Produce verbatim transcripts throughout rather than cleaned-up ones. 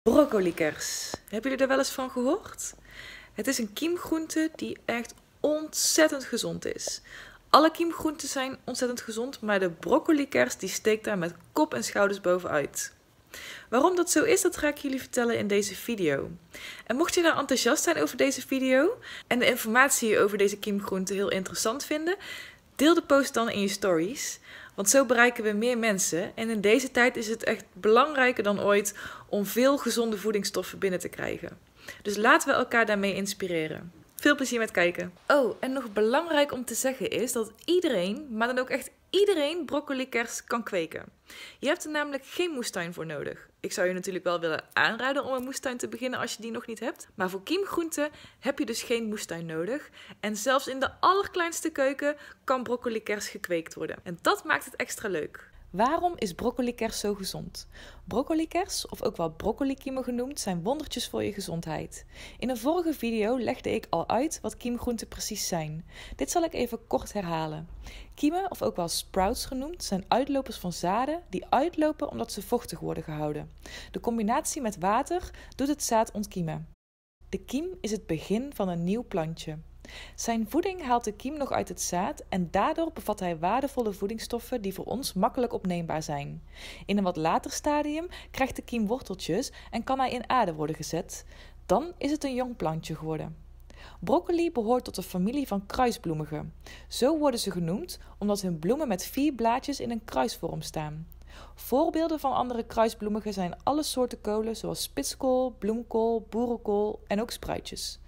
Broccolikers. Hebben jullie daar wel eens van gehoord? Het is een kiemgroente die echt ontzettend gezond is. Alle kiemgroenten zijn ontzettend gezond, maar de broccolikers die steekt daar met kop en schouders bovenuit. Waarom dat zo is, dat ga ik jullie vertellen in deze video. En mocht je nou enthousiast zijn over deze video en de informatie over deze kiemgroente heel interessant vinden, deel de post dan in je stories. Want zo bereiken we meer mensen. En in deze tijd is het echt belangrijker dan ooit om veel gezonde voedingsstoffen binnen te krijgen. Dus laten we elkaar daarmee inspireren. Veel plezier met kijken. Oh, en nog belangrijk om te zeggen is dat iedereen, maar dan ook echt iedereen, broccolikers kan kweken. Je hebt er namelijk geen moestuin voor nodig. Ik zou je natuurlijk wel willen aanraden om een moestuin te beginnen als je die nog niet hebt. Maar voor kiemgroenten heb je dus geen moestuin nodig. En zelfs in de allerkleinste keuken kan broccolikers gekweekt worden. En dat maakt het extra leuk. Waarom is broccolikers zo gezond? Broccolikers, of ook wel broccolikiemen genoemd, zijn wondertjes voor je gezondheid. In een vorige video legde ik al uit wat kiemgroenten precies zijn. Dit zal ik even kort herhalen. Kiemen, of ook wel sprouts genoemd, zijn uitlopers van zaden die uitlopen omdat ze vochtig worden gehouden. De combinatie met water doet het zaad ontkiemen. De kiem is het begin van een nieuw plantje. Zijn voeding haalt de kiem nog uit het zaad en daardoor bevat hij waardevolle voedingsstoffen die voor ons makkelijk opneembaar zijn. In een wat later stadium krijgt de kiem worteltjes en kan hij in aarde worden gezet. Dan is het een jong plantje geworden. Broccoli behoort tot de familie van kruisbloemigen. Zo worden ze genoemd omdat hun bloemen met vier blaadjes in een kruisvorm staan. Voorbeelden van andere kruisbloemigen zijn alle soorten kolen zoals spitskool, bloemkool, boerenkool en ook spruitjes.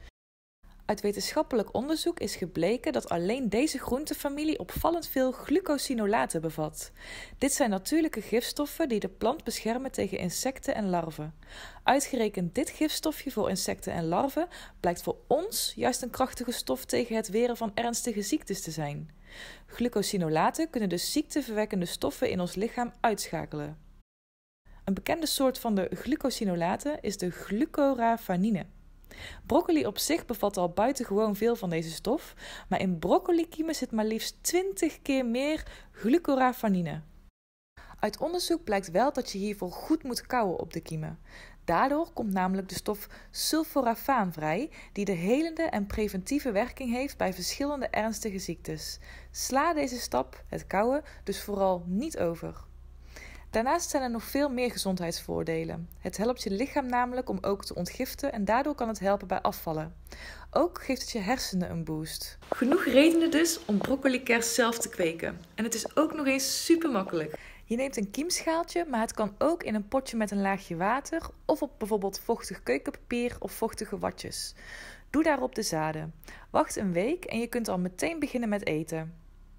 Uit wetenschappelijk onderzoek is gebleken dat alleen deze groentefamilie opvallend veel glucosinolaten bevat. Dit zijn natuurlijke gifstoffen die de plant beschermen tegen insecten en larven. Uitgerekend dit gifstofje voor insecten en larven blijkt voor ons juist een krachtige stof tegen het weren van ernstige ziektes te zijn. Glucosinolaten kunnen dus ziekteverwekkende stoffen in ons lichaam uitschakelen. Een bekende soort van de glucosinolaten is de glucorafanine. Broccoli op zich bevat al buitengewoon veel van deze stof, maar in broccolikiemen zit maar liefst twintig keer meer glucorafanine. Uit onderzoek blijkt wel dat je hiervoor goed moet kauwen op de kiemen. Daardoor komt namelijk de stof sulforafaan vrij, die de helende en preventieve werking heeft bij verschillende ernstige ziektes. Sla deze stap, het kauwen, dus vooral niet over. Daarnaast zijn er nog veel meer gezondheidsvoordelen. Het helpt je lichaam namelijk om ook te ontgiften en daardoor kan het helpen bij afvallen. Ook geeft het je hersenen een boost. Genoeg redenen dus om broccolikers zelf te kweken. En het is ook nog eens super makkelijk. Je neemt een kiemschaaltje, maar het kan ook in een potje met een laagje water of op bijvoorbeeld vochtig keukenpapier of vochtige watjes. Doe daarop de zaden. Wacht een week en je kunt al meteen beginnen met eten.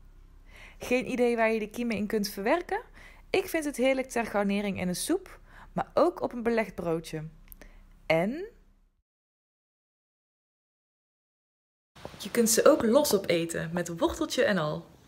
Geen idee waar je de kiemen in kunt verwerken? Ik vind het heerlijk ter garnering in een soep, maar ook op een belegd broodje. En je kunt ze ook los opeten, met worteltje en al.